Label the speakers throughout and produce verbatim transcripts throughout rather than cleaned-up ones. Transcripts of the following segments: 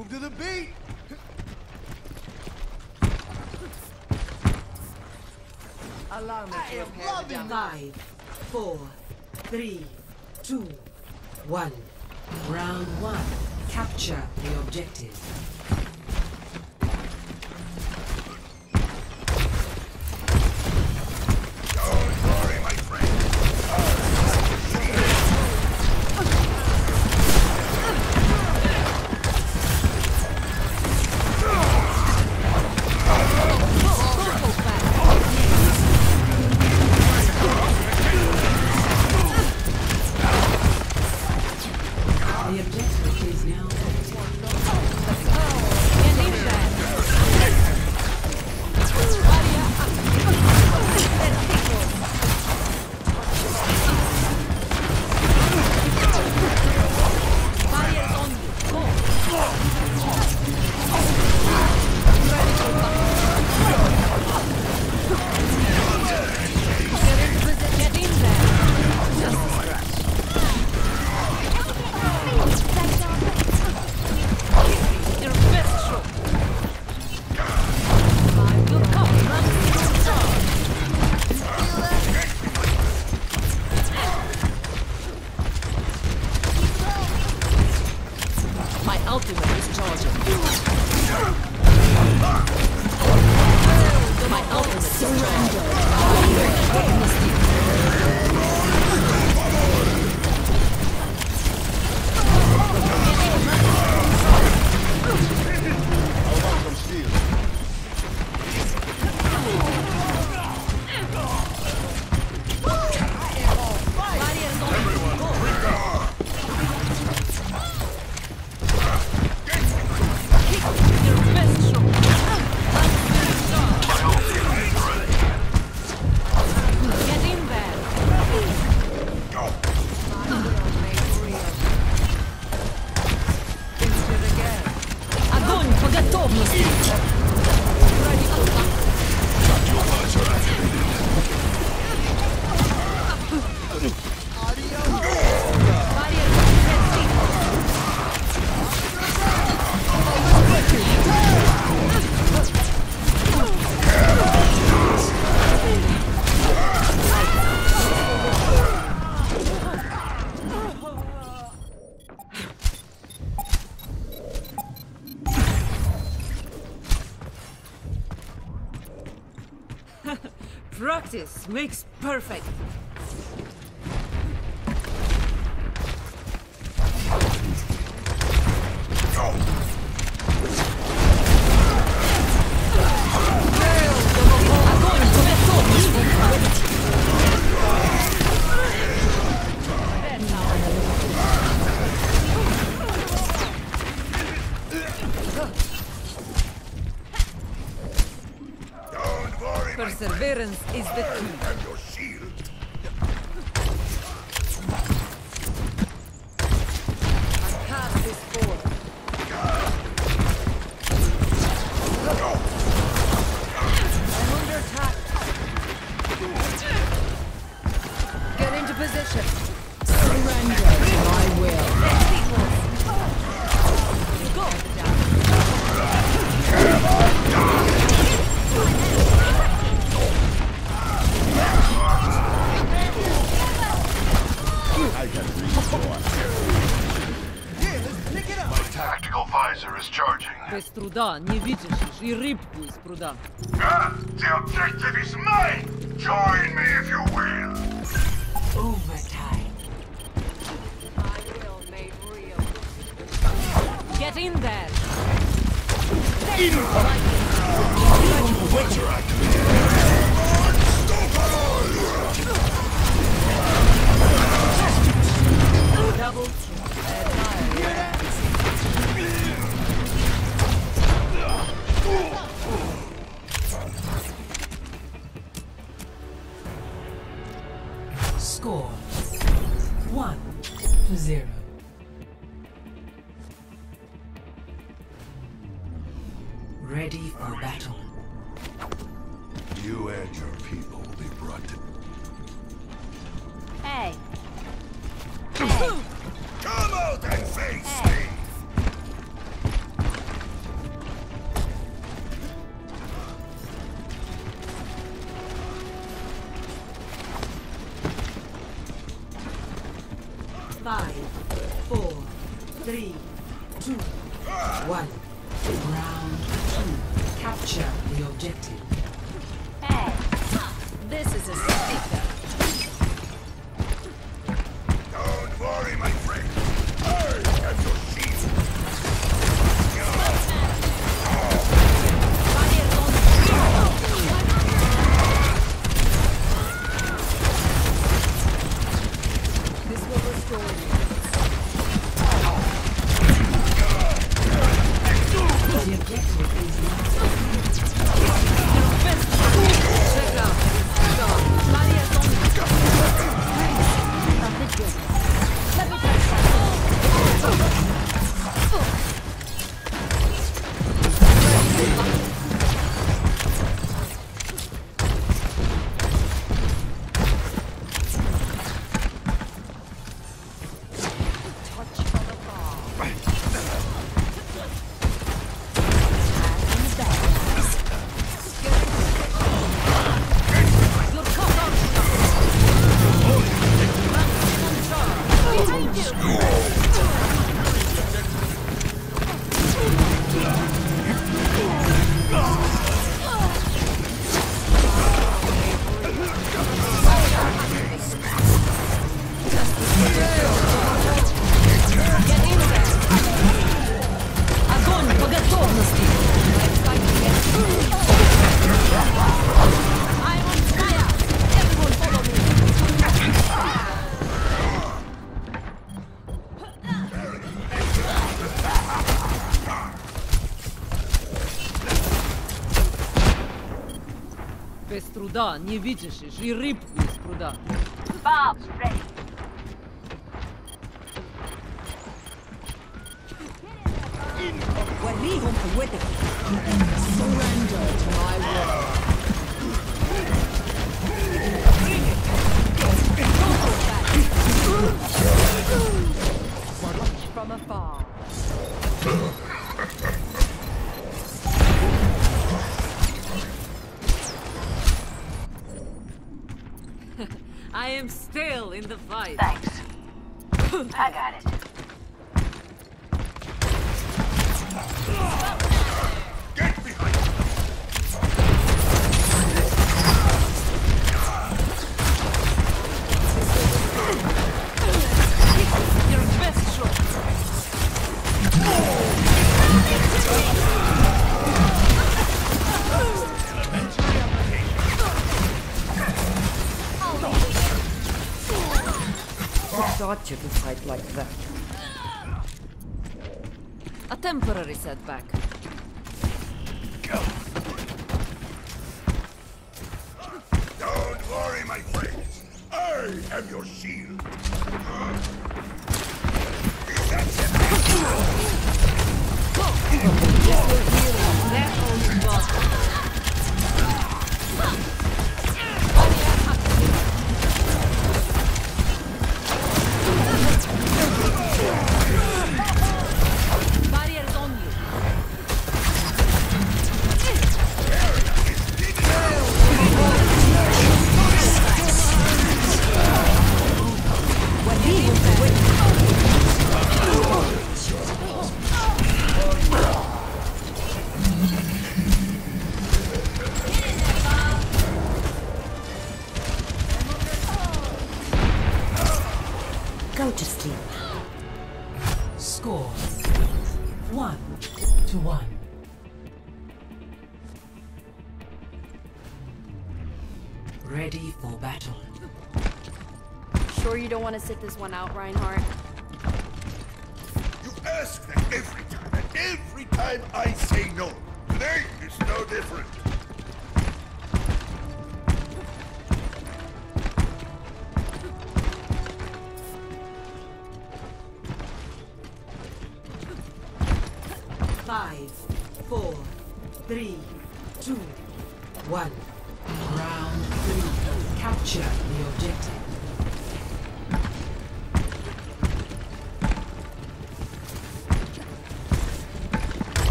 Speaker 1: Move to the beat!
Speaker 2: Allow me to repair the damage.
Speaker 3: Five, four, three, two, one. Round one. Capture the objective.
Speaker 4: The objective is now
Speaker 2: Practice makes perfect. Perseverance is the key.
Speaker 1: And your shield.
Speaker 2: My path is forward. I'm under attack. Get into position. Surrender to my will. Go.
Speaker 1: I can read more. Here, let's pick it up.
Speaker 5: My tactical visor is charging.
Speaker 2: Без труда не видишь и рыбку из пруда.
Speaker 5: Ah, the objective is mine! Join me if you will!
Speaker 3: overtime.
Speaker 2: My will made real. Get in there.
Speaker 5: What's your activity?
Speaker 2: Double
Speaker 3: Score one to zero. Ready for battle.
Speaker 5: You and your people will be brought to...
Speaker 6: Hey.
Speaker 5: Come out and face me!
Speaker 3: Five, four, three, two, one. Round two. Capture the objective.
Speaker 2: Hey, this is a sticker.
Speaker 5: Don't worry, my friend. I have your shield.
Speaker 2: This will restore you.
Speaker 3: The objective is now.
Speaker 2: Check out this dog. Maria's on the top. Let me try Без труда не вытащишь и рыбку из пруда.
Speaker 6: Bob's ready.
Speaker 2: Surrender to my will.
Speaker 6: Watch from afar.
Speaker 2: I am still in the fight.
Speaker 6: Thanks. I got it.
Speaker 5: Get behind me.
Speaker 2: Your best shot.
Speaker 7: Thought you could fight like that.
Speaker 2: A temporary setback.
Speaker 5: Don't worry, my friends. I have your shield.
Speaker 2: That only was. Barriers on you.
Speaker 7: Go to sleep.
Speaker 3: Score one to one. Ready for battle.
Speaker 8: Sure you don't want to sit this one out, Reinhardt?
Speaker 5: You ask that every time, and every time I say no. Today is no different.
Speaker 3: Five, four, three, two, one. Round three. Capture the objective.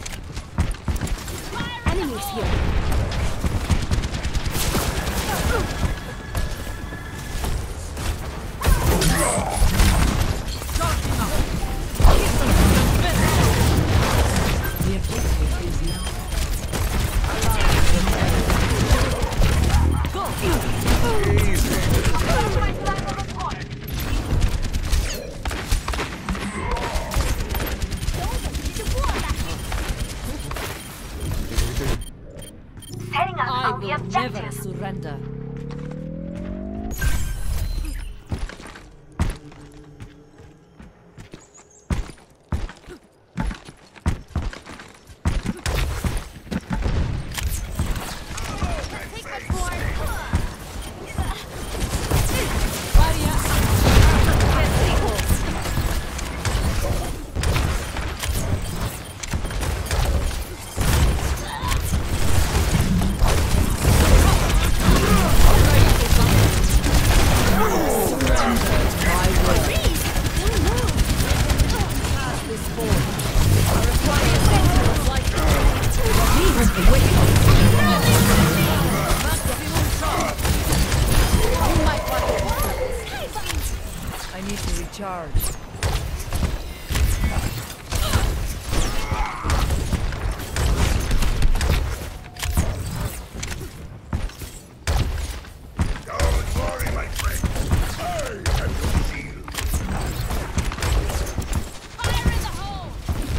Speaker 8: Enemies here.
Speaker 2: I surrender. I need to recharge.
Speaker 5: Don't worry, my friend. I have your shield.
Speaker 6: Fire in the hole!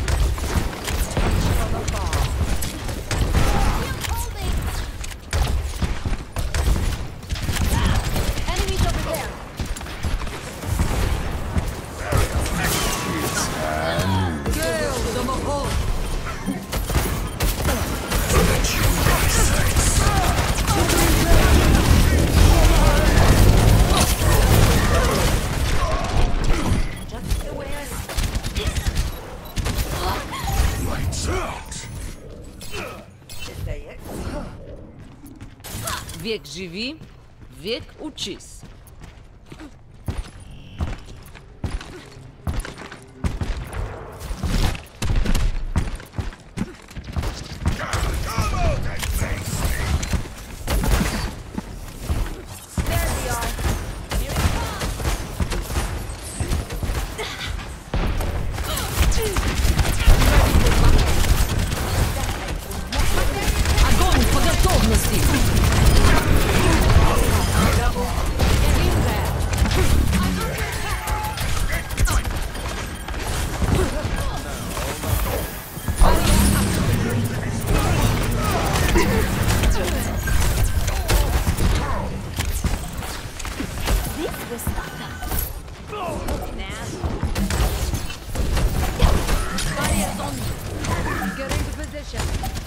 Speaker 2: From afar.
Speaker 6: Holding! Enemies over there!
Speaker 2: Girl, the Mahal.
Speaker 5: Lights out.
Speaker 2: Век живи, век учись.
Speaker 5: Come out and face me.
Speaker 6: There we are. Here it comes!
Speaker 2: Огонь по готовности! Get in there!
Speaker 6: This was
Speaker 2: Barriers on you. Get into position.